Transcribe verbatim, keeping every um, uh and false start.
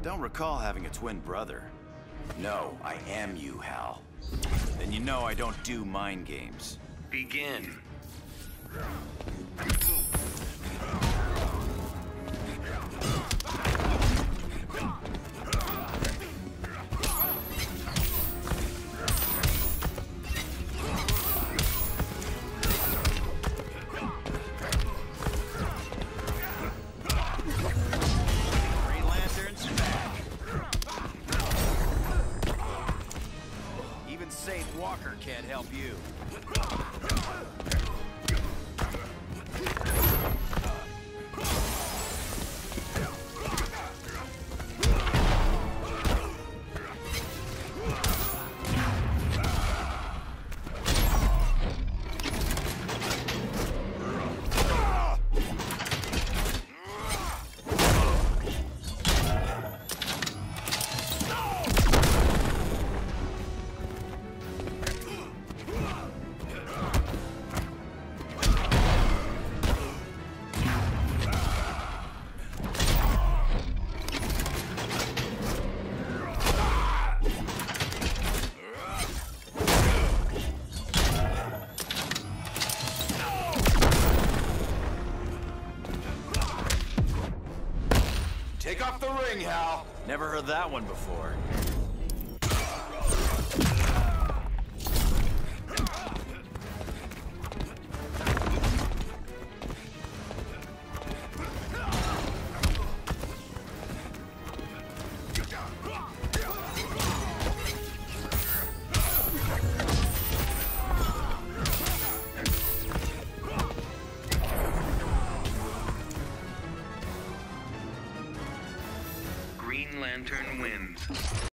don't recall having a twin brother. No, I am you, Hal. Then you know I don't do mind games. Begin. Green Lantern's back. Even Safe Walker can't help you. Take off the ring, Hal! Never heard that one before. Green Lantern wins.